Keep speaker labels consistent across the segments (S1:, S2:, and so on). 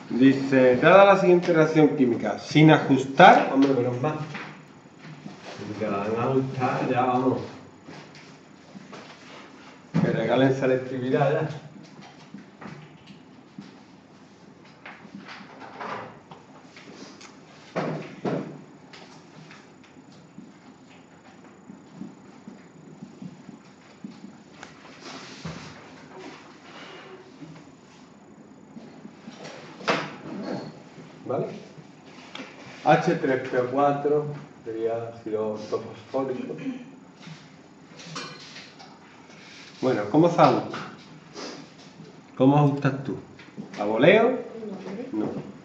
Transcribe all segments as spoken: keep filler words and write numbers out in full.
S1: Dice, dada la siguiente reacción química, sin ajustar, hombre, menos mal. Si te la dan a ajustar, ya vamos. Que regalen selectividad ya. ¿Vale? H tres P O cuatro sería ácido ortofosfórico. Bueno, ¿cómo se ajusta? ¿Cómo ajustas tú? ¿A voleo? No.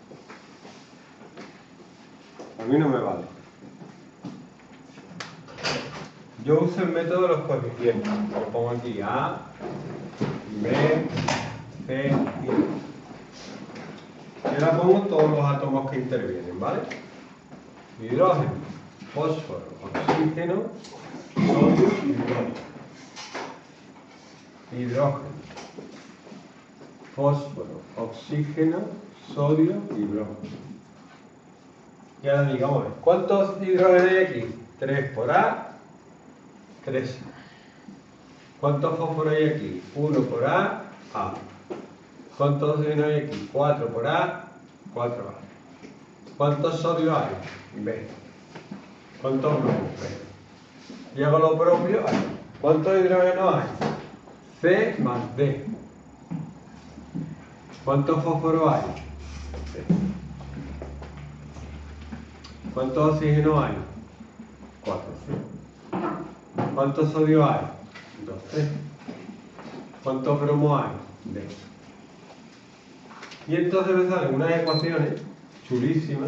S1: A mí no me vale. Yo uso el método de los coeficientes. Lo pongo aquí A, B, C, I. Y ahora pongo todos los átomos que intervienen, ¿vale? Hidrógeno, fósforo, oxígeno, sodio y bromo. Hidrógeno, fósforo, oxígeno, sodio y bromo. Y ahora digamos, ¿cuántos hidrógenos hay aquí? tres por A, tres. ¿Cuántos fósforos hay aquí? uno por A, A. ¿Cuántos oxígenos hay aquí? cuatro por A, cuatro A. ¿Cuántos sodio hay? B. ¿Cuántos bromos? B. Y hago lo propio aquí. ¿Cuántos hidrógenos hay? C más D. ¿Cuántos fósforos hay? C. ¿Cuántos oxígenos hay? cuatro C. ¿Cuántos sodio hay? dos C. ¿Cuántos bromos hay? D. Y entonces me salen unas ecuaciones chulísimas,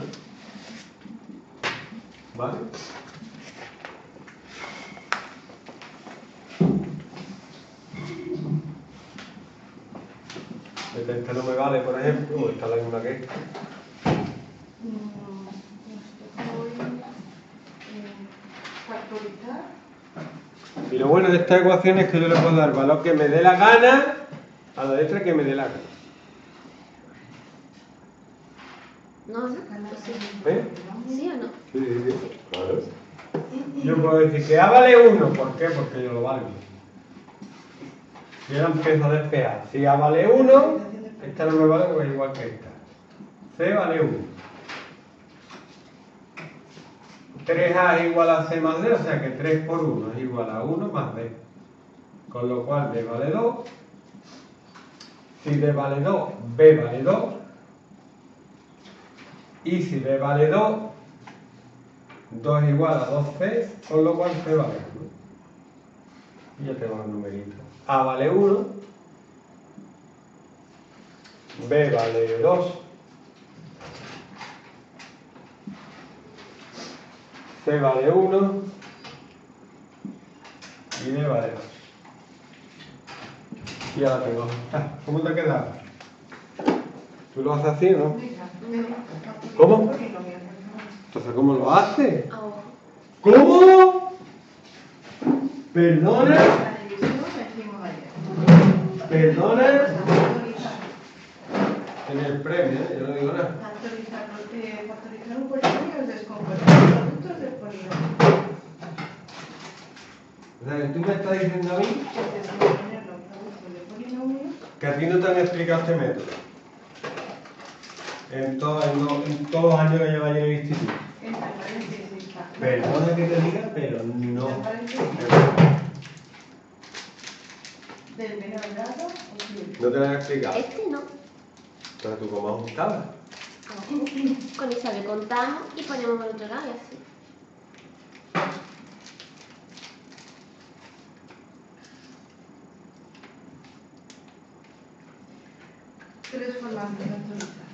S1: ¿vale? Esta no me vale, por ejemplo, o esta es la misma que esta. Y lo bueno de esta ecuación es que yo le puedo dar valor que me dé la gana a la letra que me dé la gana.
S2: No, sí.
S1: ¿Eh?
S2: ¿Sí o no?
S1: Sí, sí, sí. Claro. Yo puedo decir que A vale uno, ¿por qué? Porque yo lo valgo. Y ahora empiezo a despejar. Si A vale uno, esta no me vale porque es igual que esta. C vale uno. tres A es igual a C más D, o sea que tres por uno es igual a uno más D. Con lo cual D vale dos. Si D vale dos, B vale dos. Y si B vale dos, dos es igual a dos C, con lo cual C vale uno. Y ya tengo los numeritos. A vale uno, B vale dos, C vale uno y D vale dos. Y ahora tengo. ¿Cómo te ha quedado? ¿Tú lo haces así, no? ¿Cómo? Entonces, ¿cómo lo haces? ¿Cómo? ¿Perdona? ¿Perdona? En el premio, ¿eh? Yo no digo nada.
S3: Factorizar un polinomio es descomponer los productos del polinomio.
S1: O sea, tú me estás diciendo a mí
S3: Descomponer los productos del polinomio.
S1: que a ti no te han explicado este método. En, todo, en, lo, en todos los años que llevas en el instituto.
S3: Entre paréntesis.
S1: Perdona que te diga, pero no.
S3: Entre paréntesis. Del menor grado o sí.
S1: No te lo han explicado.
S2: Este no.
S1: Entonces, ¿tú cómo ajustabas?
S2: Con esa le contamos y ponemos el otro lado y así.
S3: Tres formas de factorizar.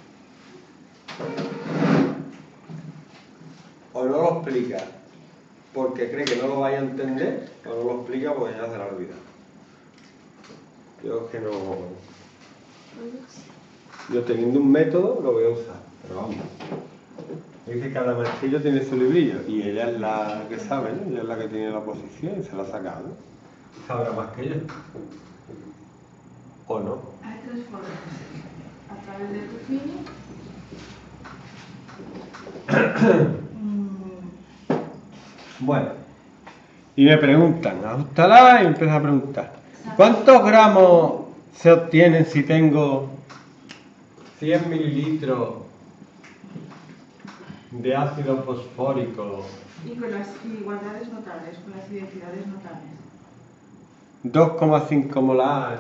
S1: O no lo explica porque cree que no lo vaya a entender, o no lo explica porque ya se lo ha olvidado. Yo es que no. Yo teniendo un método lo voy a usar, pero vamos. Es que cada maestrillo tiene su librillo y ella es la que sabe, ¿no? Ella es la que tiene la posición y se la ha sacado, ¿no? Sabrá más que yo. ¿O no?
S3: Hay tres formas. A través de tu filo,
S1: Bueno, y me preguntan, ajustala y empieza a preguntar, ¿cuántos gramos se obtienen si tengo cien mililitros de ácido fosfórico?
S3: Y con las igualdades notables, con las identidades notables.
S1: dos coma cinco molar,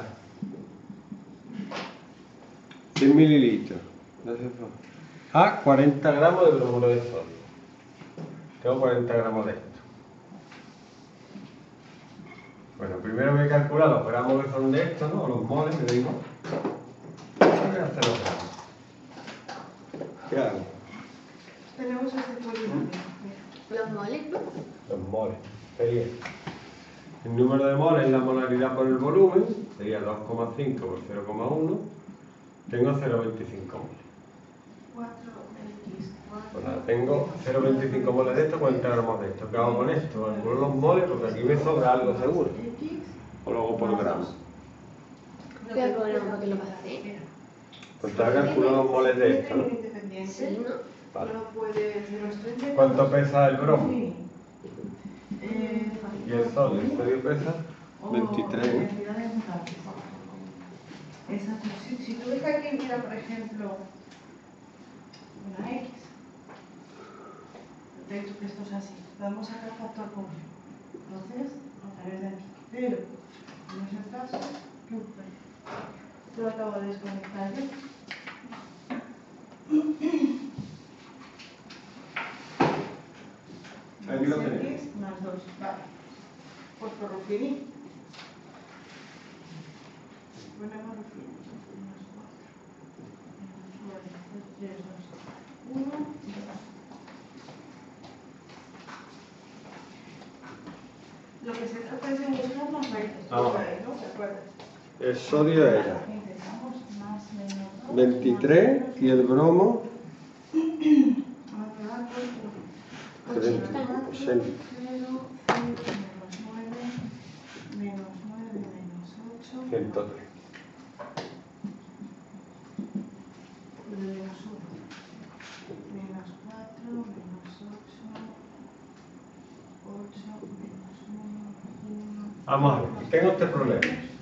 S1: cien mililitros, a cuarenta gramos de bromuro de sodio. Tengo cuarenta gramos de esto. Bueno, primero voy a calcular los gramos que son de esto, ¿no? Los moles, me digo. Voy a hacer los gramos. ¿Qué hago?
S3: Tenemos este polinomio.
S2: Los moles, ¿no?
S1: Los moles. Sería el número de moles es la molaridad por el volumen, sería dos coma cinco por cero coma uno. Tengo cero coma veinticinco moles.
S3: cuatro equis cuatro.
S1: Pues nada, tengo cero coma veinticinco moles de esto, cuarenta gramos de esto. ¿Qué hago con esto? Calculo los moles porque aquí me sobra algo seguro. O luego por gramos.
S2: Voy a poner porque lo pasé.
S1: Pues te calculo los moles de esto, ¿no?
S2: Sí, ¿no?
S1: Vale.
S3: No puede ser los treinta.
S1: ¿Cuánto pesa el bromo?
S3: Sí. Eh,
S1: ¿Y el sodio? ¿El sodio pesa?
S3: o
S1: veintitrés, ¿no?
S3: identidades notables. Exacto. Si, si tú ves que aquí, mira, por ejemplo, una X, de hecho que esto es así, podemos sacar factor común. Entonces, a través de aquí. Pero, en ese caso, ¿qué ocurre? Lo acabo de desconectar yo.
S1: Aquí lo
S3: Más
S1: tenemos.
S3: X más dos. Vale. Pues por Ruffini. Ponemos Ruffini. Menos cuatro. Vale, tres, dos, uno. Lo que se trata es de buscar las raíces.
S1: Vamos.
S3: ¿No? ¿Te acuerdas?
S1: El sodio era
S3: Intentamos más menos dos.
S1: veintitrés y el bromo
S3: Vamos a dar por
S1: ochenta.
S3: cero, cinco, menos nueve, menos nueve, menos ocho.
S1: ciento tres.
S3: Menos uno. Menos cuatro, menos ocho. ocho, menos uno, uno.
S1: Vamos a ver, tengo este problema.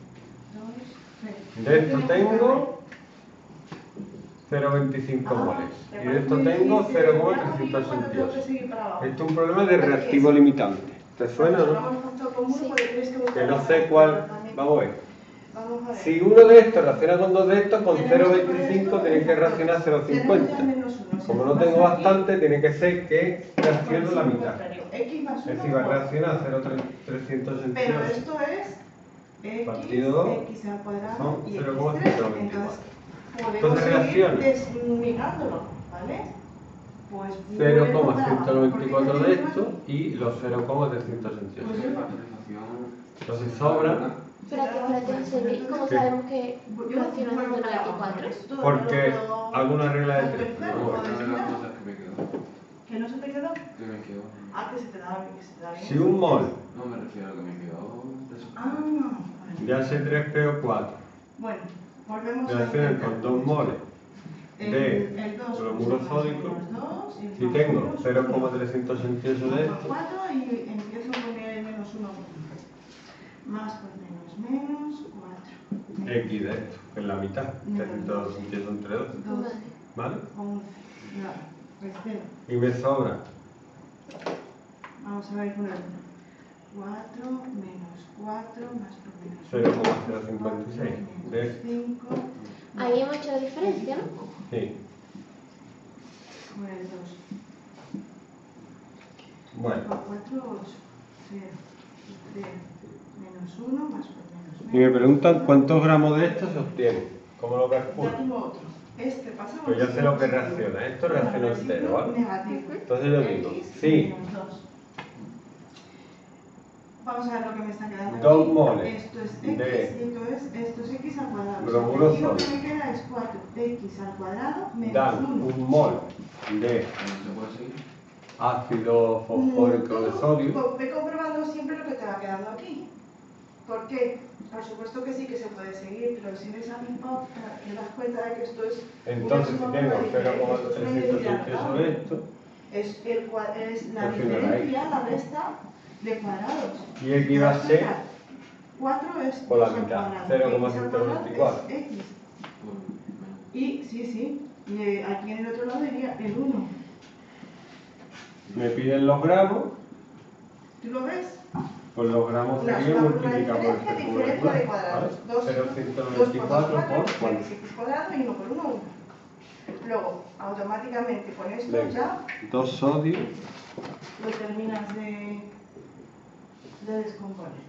S3: dos,
S1: De esto tengo cero coma veinticinco moles. Y de esto tengo cero coma trescientos ochenta y ocho. Esto es un problema de reactivo limitante. ¿Te suena o no? Que no sé cuál. Vamos a ver.
S3: Vamos a ver.
S1: Si uno de estos reacciona con dos de estos, con cero coma veinticinco tiene que reaccionar cero coma cincuenta. Como no tengo bastante, tiene que ser que reaccione la mitad. Es decir, va a reaccionar cero coma trescientos ochenta y
S3: Pero
S1: ocho.
S3: esto es X,
S1: Partido dos,
S3: X al cuadrado
S1: son
S3: y
S1: cero coma
S3: X tres.
S1: ciento veinticuatro.
S3: Entonces,
S1: Entonces
S3: podemos
S1: reacciona.
S3: seguir desmigándolo, ¿vale? Pues
S1: cero
S3: vuelvo
S1: coma
S3: para
S1: ciento
S3: abajo,
S1: noventa y cuatro
S3: porque
S1: de
S3: tenemos
S1: esto
S3: aquí.
S1: y los cero coma trescientos ochenta y
S3: Pues
S1: ocho.
S3: yo-
S1: Entonces sobra
S2: Espérate, espérate, José, ¿cómo
S1: ¿Qué?
S2: sabemos que
S3: yo
S2: reacciona
S3: vuelvo
S2: ciento
S3: para
S2: noventa y
S3: abajo,
S2: cuatro?
S3: esto no
S1: porque
S3: lo puedo
S1: alguna regla de tres.
S3: compensar,
S1: Vamos a
S3: puedo
S1: ver.
S4: Una de las
S3: desmigar.
S4: cosas que me quedó.
S3: ¿Que no se te quedó?
S4: Que me quedó.
S3: Ah, que se te da bien, que se te da bien.
S1: Si un mol
S4: No me refiero a lo que me quedó. de eso.
S3: Ah, vale.
S1: de H tres P O cuatro
S3: Bueno, volvemos a
S1: reacciona con dos moles
S3: El-
S1: de
S3: el dos
S1: bromuro
S3: más
S1: sódico.
S3: menos dos, el
S1: Si
S3: más
S1: tengo
S3: menos
S1: cero coma
S3: uno,
S1: trescientos ochenta y ocho de
S3: por
S1: esto,
S3: cuatro y empiezo a poner el menos uno. Más por menos menos cuatro.
S1: X de esto, que es la mitad, trescientos ochenta y ocho entre dos,
S3: dos,
S1: ¿vale?
S3: once. Ya, pues cero.
S1: Y me sobra
S3: Vamos a ver con el cuatro menos cuatro más por menos
S1: cero coma cero cincuenta y seis de esto.
S3: cinco.
S2: Ahí hemos hecho la diferencia, ¿no?
S1: Sí.
S3: Pues dos.
S1: Bueno,
S3: Por cuatro, ocho. cero. cero. Menos uno más por menos menos.
S1: y me preguntan cuántos gramos de esto se obtiene. ¿Cómo lo calculo?
S3: Ya tengo otro. Este pasa
S1: Pues ya sé lo que reacciona. Esto reacciona entero, ¿vale?
S3: Negativo.
S1: Entonces yo digo,
S3: X
S1: sí,
S3: menos dos. Vamos a ver lo que me está quedando.
S1: Dos
S3: aquí.
S1: moles
S3: Esto es X
S1: de
S3: y esto es, esto es X al cuadrado.
S1: bromuro
S3: Aquí lo que
S1: sódico
S3: me queda es cuatro X al cuadrado menos
S1: dan
S3: uno.
S1: un mol de
S4: ¿No se puede seguir?
S1: ácido fosfórico de sodio.
S3: Ve comprobando siempre lo que te va quedando aquí. ¿Por qué? Por supuesto que sí que se puede seguir, pero si ves a mi pop, te das cuenta de que esto es
S1: Entonces, si
S3: una
S1: tengo
S3: suma
S1: cero coma
S3: diferente, esto es
S1: trescientos
S3: medio
S1: seis sobre esto,
S3: es, el, cua- es la
S1: Al final
S3: diferencia, la resta de cuadrados.
S1: y aquí va a ser
S3: cuatro es
S1: por la
S3: dos al
S1: mitad,
S3: cuadrado.
S1: cero coma
S3: X al
S1: ciento
S3: cuadrado
S1: veinticuatro.
S3: es X. Y sí, sí, y eh, aquí en el otro lado iría el uno.
S1: me piden los gramos,
S3: ¿Tú lo ves?
S1: pues los gramos
S3: Una
S1: serían
S3: suma, una
S1: multiplicar por
S3: diferencia,
S1: el círculo
S3: diferencia de
S1: regular,
S3: cuadrados.
S1: ¿vale?
S3: Dos,
S1: cero coma
S3: dos
S1: ciento
S3: por
S1: veinticuatro
S3: dos,
S1: por
S3: cuatro,
S1: cuatro.
S3: x cuadrado y uno por uno, uno. Luego, automáticamente con esto
S1: Venga.
S3: ya
S1: dos sodio,
S3: lo terminas de, de descomponer.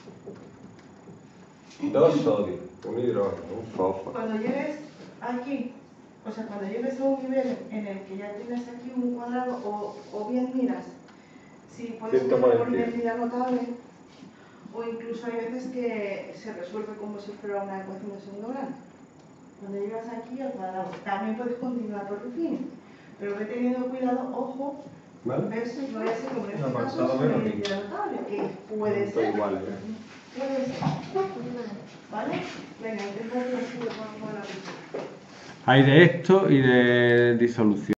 S1: dos sodio, un hidrógeno, un fósforo.
S3: Cuando llegues aquí, o sea, cuando llegues a un nivel en el que ya tienes aquí un cuadrado, o, o bien miras si puedes
S1: ciento
S3: tener
S1: cuarenta.
S3: una identidad notable, o incluso hay veces que se resuelve como si fuera una ecuación de segundo grado. Cuando llegas aquí al cuadrado, también puedes continuar por rufines, pero ve teniendo cuidado, ojo,
S1: ¿Vale?
S3: ¿ves? No vaya a ser como en este
S1: No,
S3: caso
S1: pasado
S3: es una
S1: menos
S3: identidad notable, que puede
S1: Está
S3: ser,
S1: igual, ¿eh?
S3: puede ser, ¿vale? Venga, intenta que así lo pongo con la pintura.
S1: Hay de esto y de disolución.